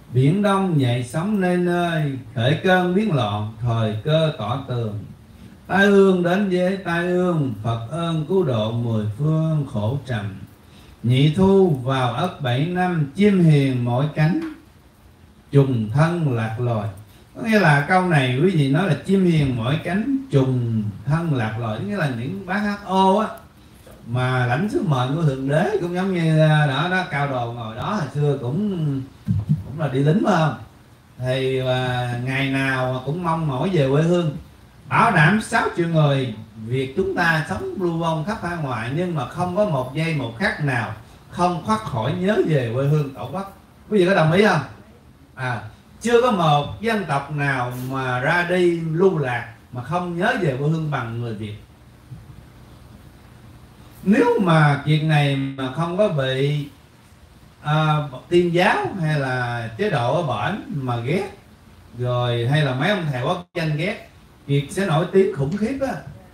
Biển Đông dậy sóng nơi nơi, khởi cơn biến loạn, thời cơ tỏ tường. Tai ương đến với tai ương, Phật ơn cứu độ mười phương khổ trầm. Nhị thu vào Ất 7 năm, chim hiền mỗi cánh, trùng thân lạc loài. Có nghĩa là câu này quý vị nói là chim hiền mỗi cánh, trùng thân lạc loài. Nghĩa là những bác HO á, mà lãnh sứ mệnh của Thượng Đế cũng giống như đó Cao Đồ ngồi đó hồi xưa cũng là đi lính phải không? Thì ngày nào cũng mong mỏi về quê hương, bảo đảm 6 triệu người Việt chúng ta sống lưu vong khắp hải ngoại, nhưng mà không có một giây một khắc nào không thoát khỏi nhớ về quê hương tổ quốc. Quý vị có đồng ý không? Chưa có một dân tộc nào mà ra đi lưu lạc mà không nhớ về quê hương bằng người Việt. Nếu mà chuyện này mà không có bị Tiên giáo hay là chế độ ở bển mà ghét, rồi hay là mấy ông thầy quốc danh ghét, Việt sẽ nổi tiếng khủng khiếp á,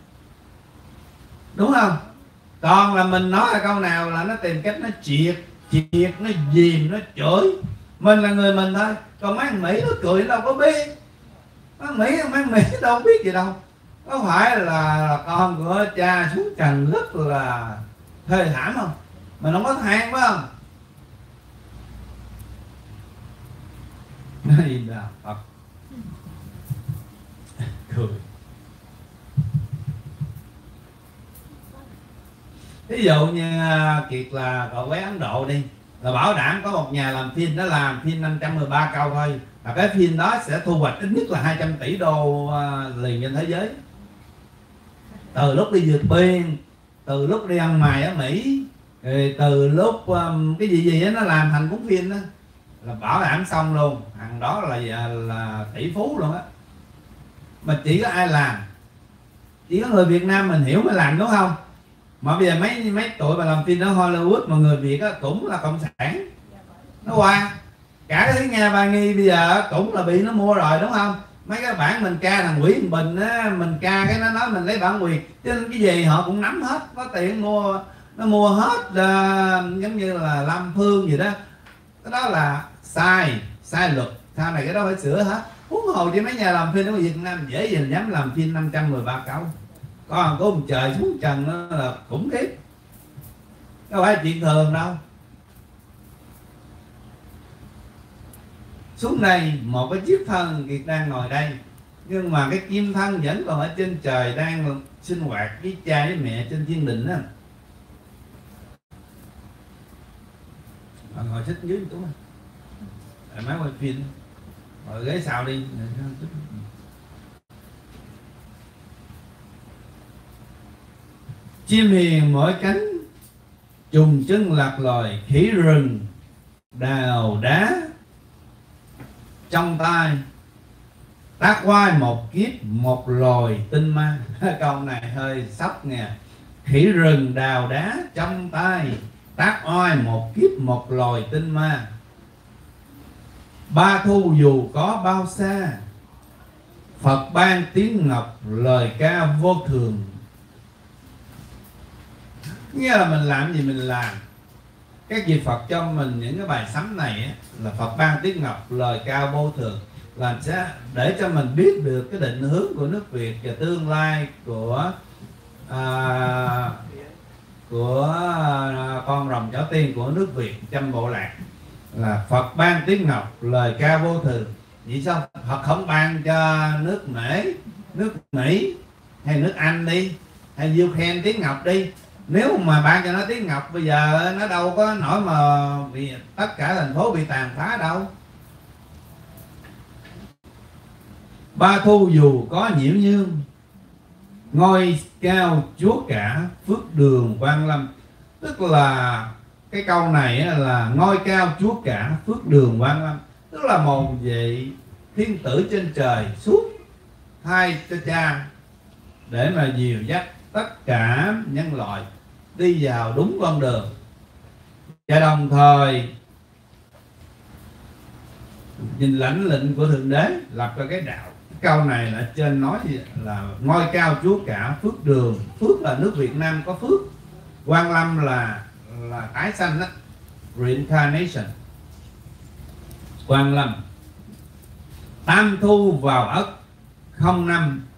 đúng không? Còn là mình nói là câu nào là nó tìm cách nó triệt, nó dìm, nó chửi. Mình là người mình thôi, còn mấy thằng Mỹ nó cười nó đâu có biết. Mấy thằng Mỹ đâu biết gì đâu. Có phải là con của cha xuống trần rất là thê thảm không? Mình không có than phải không? Nói gì nào Phật cười. Ví dụ như Kiệt là cậu bé Ấn Độ đi, là bảo đảm có một nhà làm phim, nó làm phim 513 câu thôi, là cái phim đó sẽ thu hoạch ít nhất là 200 tỷ đô liền trên thế giới. Từ lúc đi vượt biên, từ lúc đi ăn mày ở Mỹ, rồi từ lúc cái gì đó nó làm thành cuốn phim đó, là bảo đảm xong luôn. Thằng đó là tỷ phú luôn á. Mà chỉ có ai làm? Chỉ có người Việt Nam mình hiểu mới làm, đúng không? Mà bây giờ mấy tụi mà làm phim ở Hollywood mà người Việt á, cũng là cộng sản. Nó qua cả cái thứ Nga Ba Nghi bây giờ cũng là bị nó mua rồi, đúng không? Mấy cái bản mình ca thằng Nguyễn Bình á, mình ca cái nó nói mình lấy bản quyền, cho nên cái gì họ cũng nắm hết, có tiền mua, nó mua hết. Giống như là Lâm Phương gì đó, cái đó là sai luật, sau này cái đó phải sửa hết. Huống hồ cho mấy nhà làm phim ở Việt Nam dễ gì dám làm phim 513 câu. Còn có ông trời xuống trần đó là khủng khiếp, đâu phải chuyện thường đâu. Xuống đây một cái chiếc thân Kiệt đang ngồi đây, nhưng mà cái kim thân vẫn còn ở trên trời, đang sinh hoạt với cha với mẹ trên thiên đình á. Ngồi xích dưới tụi máy quay phim, ngồi ghế sau đi. Chim hiền mỗi cánh, trùng chân lạc loài, khỉ rừng đào đá trong tay, tác oai một kiếp một loài tinh ma. Câu này hơi sốc nha. Khỉ rừng đào đá trong tay, tác oai một kiếp một loài tinh ma. Ba thu dù có bao xa, Phật ban tiếng ngọc lời ca vô thường. Nghĩa là mình làm gì mình làm, các vị Phật cho mình những cái bài sấm này á, là Phật ban tiếng ngọc lời ca vô thường, làm sẽ để cho mình biết được cái định hướng của nước Việt và tương lai của con rồng cháu tiên của nước Việt trăm bộ lạc. Là Phật ban tiếng ngọc lời ca vô thường. Vậy sao Phật không ban cho nước Mỹ hay nước Anh đi, hay Ukraine tiếng ngọc đi? Nếu mà ban cho nó tiếng ngọc bây giờ nó đâu có nổi mà vì tất cả thành phố bị tàn phá đâu. Ba thu dù có nhiễu nhương, ngôi cao chúa cả phước đường Quang Lâm. Tức là cái câu này là ngôi cao chúa cả phước đường Quang Lâm, tức là một vị thiên tử trên trời suốt thay cho cha để mà dìu dắt tất cả nhân loại đi vào đúng con đường, và đồng thời nhìn lãnh lệnh của Thượng Đế lập ra cái đạo. Câu này là trên nói là ngôi cao chúa cả phước đường. Phước là nước Việt Nam có phước, Quang Lâm là tái sanh đó, reincarnation. Quan Lâm. Tam thu vào Ất, không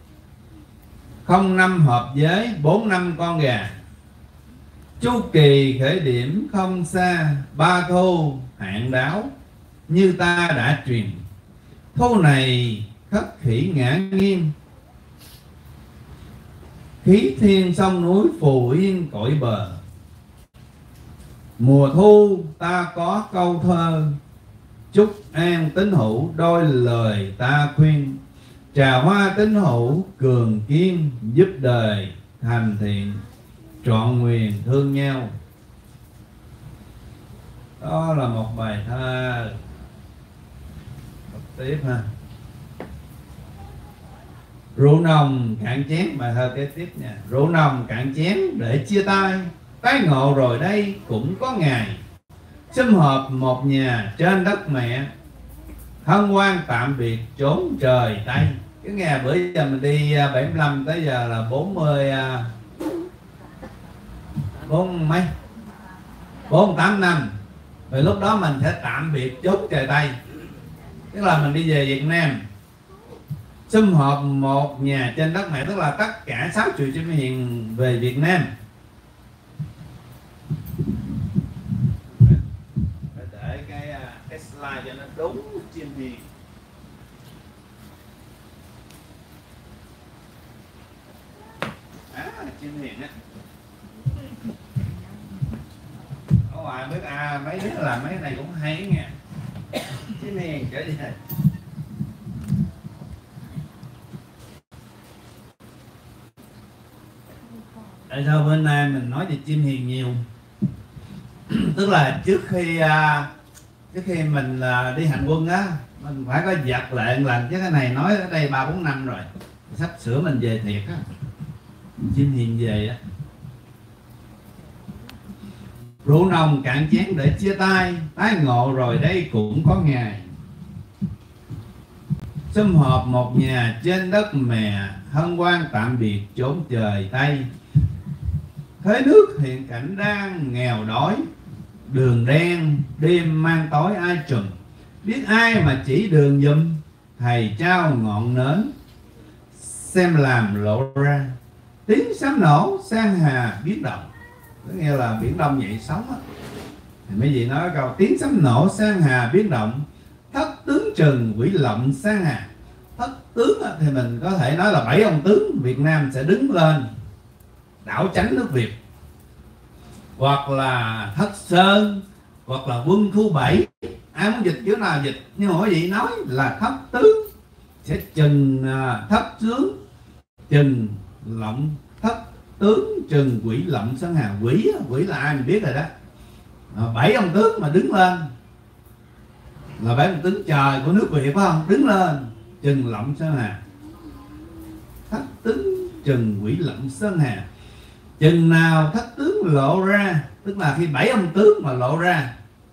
năm hợp với 4 năm con gà. Chu kỳ khởi điểm không xa, ba thu hạn đáo, như ta đã truyền. Thu này khất khỉ ngã nghiêm, khí thiên sông núi phù yên cõi bờ. Mùa thu ta có câu thơ, chúc an tín hữu đôi lời ta khuyên. Trà hoa tín hữu cường kiên, giúp đời thành thiện, trọn nguyện thương nhau. Đó là một bài thơ. Đọc tiếp ha. Rượu nồng cạn chén, bài thơ kế tiếp nha. Rượu nồng cạn chén để chia tay, tái ngộ rồi đây cũng có ngày. Sum họp một nhà trên đất mẹ, hân hoan tạm biệt chốn trời Tây. Cái ngày bữa giờ mình đi 75 tới giờ là 48 năm. Vậy lúc đó mình sẽ tạm biệt chốn trời Tây, tức là mình đi về Việt Nam. Sum họp một nhà trên đất mẹ, tức là tất cả 6 triệu chim hiền về Việt Nam. Phải để cái slide cho nó đúng chim hiền. Chim hiền á, ở ngoài biết mấy đứa làm mấy cái này cũng hay nha. Chim hiền trở về. Tại sao bên Nam mình nói về chim hiền nhiều? Tức là trước khi mình đi hành quân á, mình phải có dập lệ lần, chứ cái này nói ở đây 3-4 năm rồi, sắp sửa mình về thiệt á. Chim hiền về á. Rượu nồng cạn chén để chia tay, tái ngộ rồi đây cũng có ngày. Sum họp một nhà trên đất mẹ, hân hoan tạm biệt chốn trời Tây. Thế nước hiện cảnh đang nghèo đói, đường đen đêm mang tối ai trùm. Biết ai mà chỉ đường giùm, thầy trao ngọn nến xem làm lộ ra. Tiếng sấm nổ sang hà biến động, có nghĩa là biển Đông dậy sóng á. Thì mấy vị nói câu tiếng sấm nổ sang hà biến động, thất tướng trừng quỷ lộng sang hà. Thất tướng thì mình có thể nói là 7 ông tướng Việt Nam sẽ đứng lên đảo chánh nước Việt, hoặc là Thất Sơn, hoặc là Quân Khu 7. Ai muốn dịch chữ nào dịch, nhưng mà quý vị nói là thất tướng sẽ trừng thất tướng, trừng lộng, thất tướng trừng quỷ lộng sơn hà. Quỷ là ai mình biết rồi đó. 7 ông tướng mà đứng lên là 7 ông tướng trời của nước Việt, phải không? Đứng lên trừng lộng sơn hà. Thất tướng trừng quỷ lộng sơn hà. Chừng nào thất tướng lộ ra, tức là khi 7 ông tướng mà lộ ra,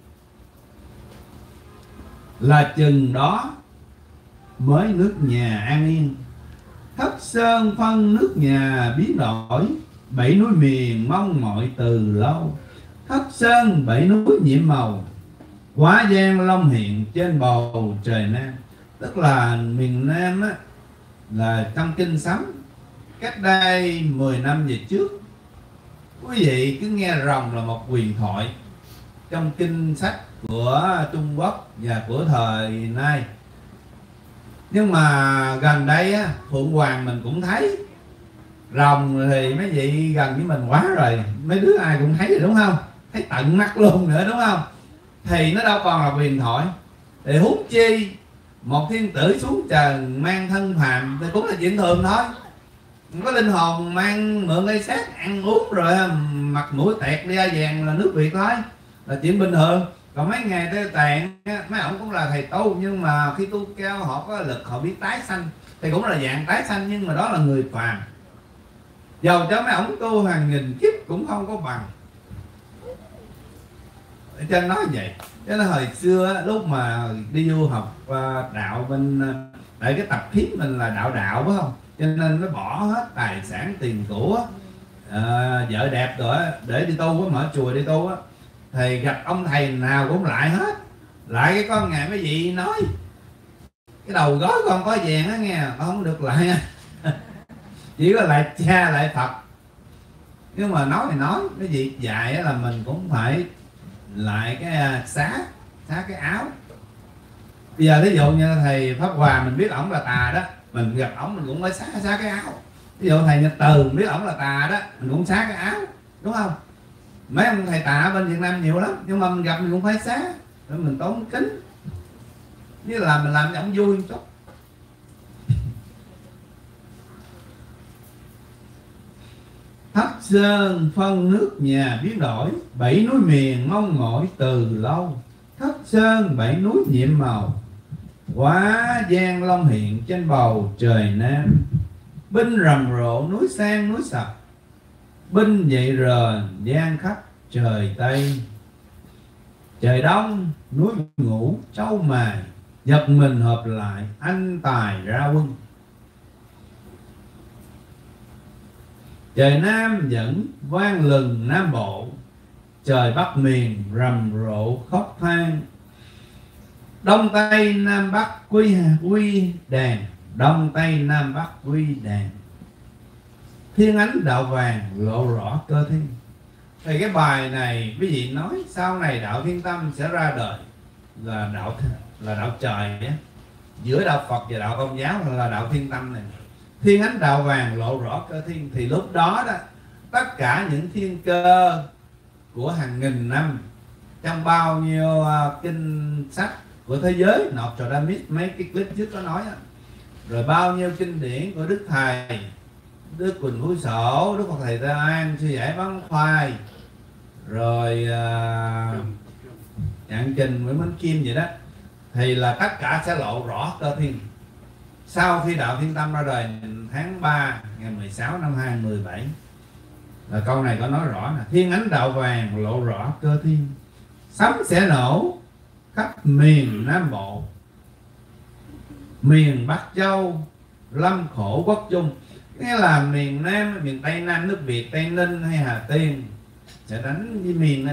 là chừng đó mới nước nhà an yên. Thất sơn phân nước nhà biến đổi, 7 núi miền mong mọi từ lâu. Thất sơn 7 núi nhiệm màu, quá giang long hiện trên bầu trời Nam. Tức là miền Nam á, là trong kinh sấm cách đây 10 năm về trước, quý vị cứ nghe rồng là một huyền thoại trong kinh sách của Trung Quốc và của thời nay. Nhưng mà gần đây á, Phượng Hoàng mình cũng thấy rồng, thì mấy vị gần với mình quá rồi, mấy đứa ai cũng thấy rồi đúng không? Thấy tận mắt luôn nữa đúng không? Thì nó đâu còn là huyền thoại. Thì huống chi một thiên tử xuống trần mang thân phàm thì cũng là chuyện thường thôi. Có linh hồn mang mượn cây xác ăn uống rồi mặt mũi tẹt da vàng là nước Việt thôi, là chuyện bình thường. Còn mấy ngày Tây Tạng mấy ông cũng là thầy tu, nhưng mà khi tu cao họ có lực, họ biết tái sanh thì cũng là dạng tái sanh, nhưng mà đó là người phàm. Dầu cho mấy ông tu hàng nghìn kiếp cũng không có bằng. Ở trên nói vậy. Cho nên hồi xưa lúc mà đi du học đạo bên, tại cái tập khí mình là đạo phải không, cho nên nó bỏ hết tài sản tiền của vợ đẹp rồi để đi tu, có mở chùa đi tu á, thì gặp ông thầy nào cũng lại hết. lại cái con ngày mấy vị nói cái đầu gói con có vàng á nghe, con không được lại nha. Chỉ có lại cha lại Phật. Nhưng mà nói thì nói, cái việc dạy là mình cũng phải lại cái xá cái áo. Bây giờ ví dụ như thầy Pháp Hòa mình biết ổng là tà đó, mình gặp ổng mình cũng phải xá cái áo. Ví dụ thầy Nhật Từ mình biết ổng là tà đó, mình cũng xá cái áo, đúng không? Mấy ông thầy tà bên Việt Nam nhiều lắm, nhưng mà mình gặp mình cũng phải xá để mình tốn kính, như là mình làm cho ổng vui một chút. Thất sơn phân nước nhà biến đổi, bảy núi miền mong mỏi từ lâu. Thất sơn bảy núi nhiệm màu, quá giang long hiện trên bầu trời nam. Binh rầm rộ núi sang núi sập, binh dậy rờn giang khắp trời tây. Trời đông núi ngủ trâu mài, giật mình hợp lại anh tài ra quân. Trời nam dẫn vang lừng Nam Bộ, trời Bắc miền rầm rộ khóc than. Đông Tây Nam Bắc quy đàn, Đông Tây Nam Bắc quy đàn. Thiên ánh đạo vàng lộ rõ cơ thiên. Thì cái bài này quý vị nói sau này đạo Thiên Tâm sẽ ra đời là đạo trời nhé. Giữa đạo Phật và đạo Công giáo là đạo Thiên Tâm này. Thiên ánh đạo vàng lộ rõ cơ thiên, thì lúc đó đó tất cả những thiên cơ của hàng nghìn năm trong bao nhiêu kinh sách của thế giới, Nostradamus mấy cái clip trước có nói đó, rồi bao nhiêu kinh điển của Đức Thầy, Đức Quỳnh Phú Sổ, Đức Phật Thầy Tây An, Sư Giải Bán Khoai, rồi Trạng Trình Nguyễn Minh Kim vậy đó, thì là tất cả sẽ lộ rõ cơ thiên. Sau khi đạo Thiên Tâm ra đời tháng 3 ngày 16 năm 2017 là câu này có nói rõ là thiên ánh đạo vàng lộ rõ cơ thiên, sấm sẽ nổ khắp miền Nam Bộ, miền Bắc Châu lâm khổ quốc chung. Nghĩa là miền Nam, miền Tây Nam nước Việt, Tây Ninh hay Hà Tiên sẽ đánh với miền đó.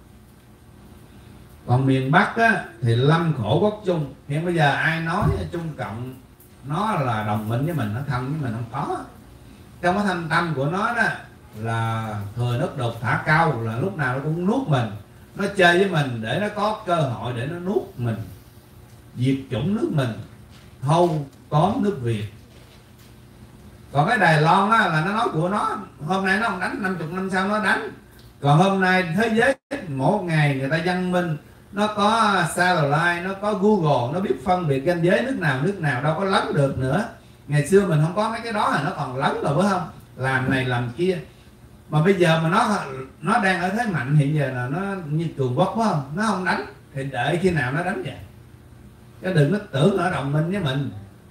Còn miền Bắc á, thì lâm khổ quốc chung. Hiện bây giờ ai nói Trung Cộng nó là đồng minh với mình, nó thân với mình, không có. Trong cái thâm tâm của nó đó là thừa nước đục thả câu, là lúc nào nó cũng nuốt mình. Nó chơi với mình để nó có cơ hội để nó nuốt mình, diệt chủng nước mình, thâu tóm nước Việt. Còn cái Đài Loan á, là nó nói của nó, hôm nay nó không đánh, 50 năm sau nó đánh. Còn hôm nay thế giới mỗi ngày người ta văn minh, nó có satellite, nó có Google, nó biết phân biệt ranh giới nước nào đâu có lấn được nữa. Ngày xưa mình không có mấy cái đó là nó còn lấn rồi phải không? Làm này làm kia. Mà bây giờ mà nó đang ở thế mạnh, hiện giờ là nó như cường quốc phải không? Nó không đánh thì đợi khi nào nó đánh vậy. Chứ đừng có tưởng nó đồng minh với mình.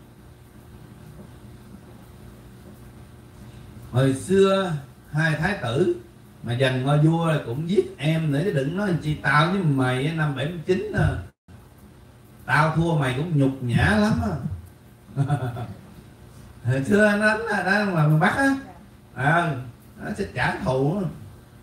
Hồi xưa hai thái tử mà giành ngôi vua cũng giết em nữa, chứ đừng nói chi tao với mày năm 79 à. Tao thua mày cũng nhục nhã lắm á. Hồi xưa nó đánh là miền Bắc á, nó sẽ trả thù đó.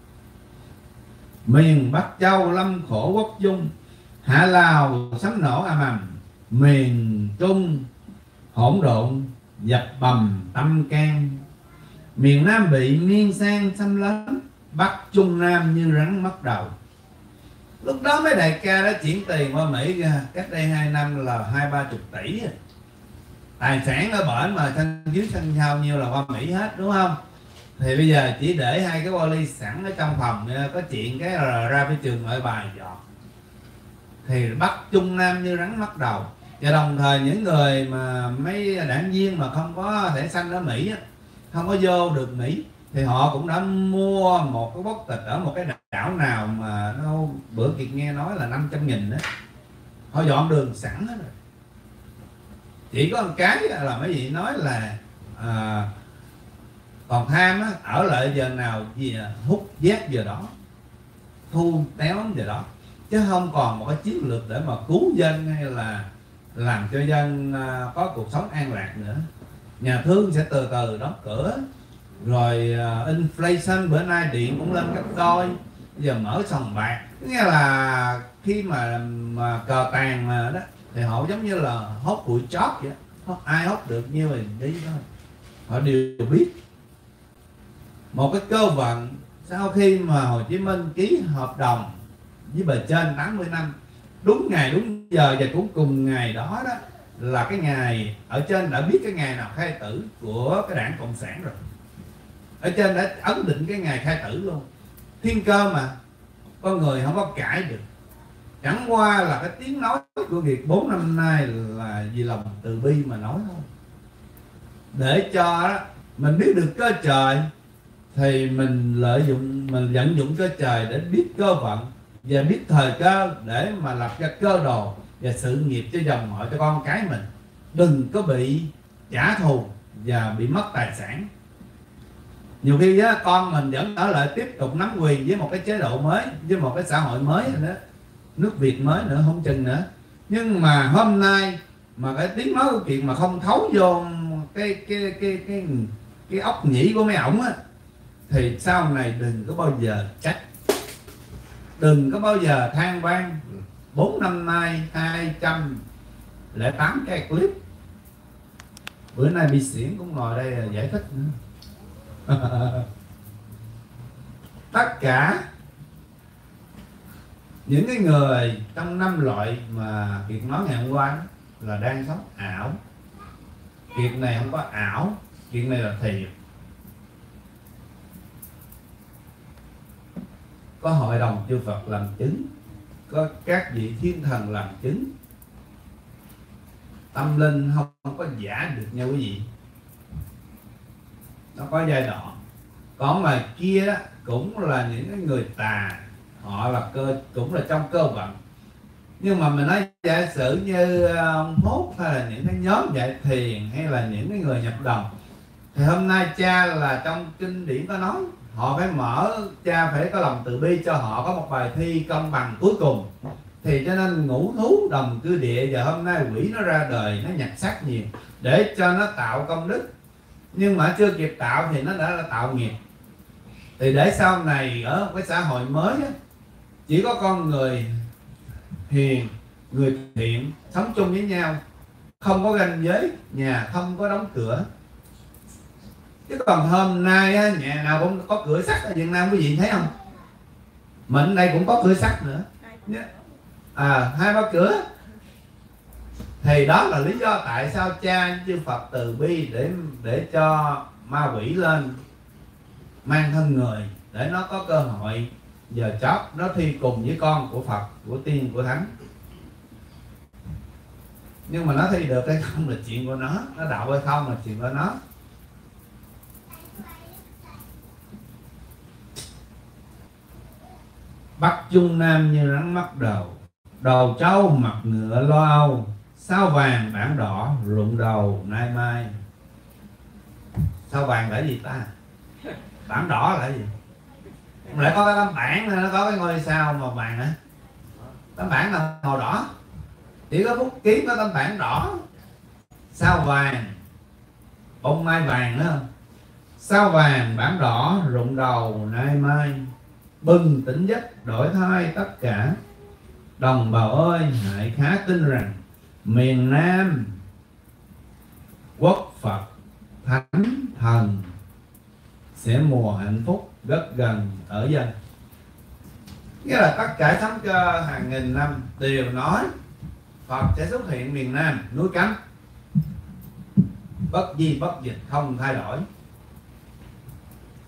Miền Bắc Châu lâm khổ quốc dung, Hạ Lào sấm nổ ầm ầm, miền Trung hỗn độn dập bầm tâm can. Miền Nam bị miên sang xâm lấn, Bắc Trung Nam như rắn mất đầu. Lúc đó mấy đại ca đã chuyển tiền qua Mỹ cách đây 2 năm là 20-30 tỷ. Tài sản ở bển mà sanh dưới sanh sau nhiêu là qua Mỹ hết, đúng không? Thì bây giờ chỉ để hai cái vali sẵn ở trong phòng, có chuyện cái là ra phía trường nội bài dọn. Thì Bắc Trung Nam như rắn mất đầu. Và đồng thời những người mà mấy đảng viên mà không có thẻ xanh ở Mỹ, không có vô được Mỹ, thì họ cũng đã mua một cái quốc tịch ở một cái đảo nào mà nó bữa Kiệt nghe nói là 500.000 đó. Họ dọn đường sẵn hết rồi. Chỉ có một cái là mấy vị nói là còn tham á, ở lại giờ nào gì hút giác giờ đó, thu téo giờ đó, chứ không còn một cái chiến lược để mà cứu dân hay là làm cho dân có cuộc sống an lạc nữa. Nhà thương sẽ từ từ đóng cửa, rồi inflation bữa nay điện cũng lên gấp đôi, bây giờ mở sòng bạc Nghĩa là khi mà cờ tàn mà đó thì họ giống như là hốt bụi chót vậy, không ai hốt được nhiêu thì đi thôi. Họ đều biết một cái cơ vận. Sau khi mà Hồ Chí Minh ký hợp đồng với bề trên 80 năm, đúng ngày đúng giờ và cũng cùng ngày đó đó là cái ngày ở trên đã biết cái ngày nào khai tử của cái đảng Cộng sản rồi. Ở trên đã ấn định cái ngày khai tử luôn. Thiên cơ mà, con người không có cãi được. Chẳng qua là cái tiếng nói của Việt 4 năm nay là vì lòng từ bi mà nói thôi. Để cho đó, mình biết được cơ trời thì mình lợi dụng, mình vận dụng cơ trời để biết cơ vận và biết thời cơ để mà lập ra cơ đồ và sự nghiệp cho dòng họ, cho con cái mình. Đừng có bị trả thù và bị mất tài sản. Nhiều khi á, con mình vẫn ở lại tiếp tục nắm quyền với một cái chế độ mới, với một cái xã hội mới nữa, nước Việt mới nữa, không chừng nữa. Nhưng mà hôm nay mà cái tiếng nói của chuyện mà không thấu vô cái óc nhĩ của mấy ổng á, thì sau này đừng có bao giờ trách, đừng có bao giờ than vang. 4 năm nay 208 cái clip. Bữa nay bị xiển cũng ngồi đây giải thích nữa. Tất cả những cái người trong 5 loại mà Kiệt nói ngày hôm qua là đang sống ảo. Kiệt này không có ảo, Kiệt này là thiệt. Có hội đồng chư Phật làm chứng, có các vị thiên thần làm chứng. Tâm linh không có giả được nha quý vị, nó có giai đoạn. Còn mà kia đó, cũng là những cái người tà, họ là cũng là trong cơ vận. Nhưng mà mình nói giả sử như ông Hốt hay là những cái nhóm dạy thiền hay là những cái người nhập đồng, thì hôm nay cha là trong kinh điển có nói họ phải mở, cha phải có lòng từ bi cho họ có một bài thi công bằng cuối cùng. Thì cho nên ngũ thú đồng cư địa, và hôm nay quỷ nó ra đời, nó nhặt xác nhiều để cho nó tạo công đức. Nhưng mà chưa kịp tạo thì nó đã tạo nghiệp. Thì để sau này ở một cái xã hội mới á, chỉ có con người hiền, người thiện sống chung với nhau, không có ranh giới, nhà không có đóng cửa. Chứ còn hôm nay á, nhà nào cũng có cửa sắt ở Việt Nam, quý vị thấy không? Mình đây cũng có cửa sắt nữa, 2-3 cửa. Thì đó là lý do tại sao cha chư Phật từ bi để cho ma quỷ lên mang thân người, để nó có cơ hội giờ chót nó thi cùng với con của Phật, của tiên, của thánh. Nhưng mà nó thi được hay không là chuyện của nó đạo hay không là chuyện của nó. Bắc Trung Nam như rắn mắc đầu, đầu trâu mặt ngựa lo âu, sao vàng bản đỏ rụng đầu nay mai. Sao vàng là gì ta? Bản đỏ là gì? Lại có cái tấm bản, nó có cái ngôi sao màu vàng hả? Tấm bản là màu đỏ, chỉ có Phúc Kiến có tấm bản đỏ. Sao vàng, bông mai vàng nữa không? Sao vàng bản đỏ rụng đầu nay mai, bừng tỉnh giấc đổi thay tất cả. Đồng bào ơi, hãy khá tin rằng miền Nam quốc Phật thánh thần sẽ mùa hạnh phúc rất gần ở dân. Nghĩa là tất cả thống cơ hàng nghìn năm đều nói Phật sẽ xuất hiện miền Nam núi Cấm, bất di bất dịch không thay đổi.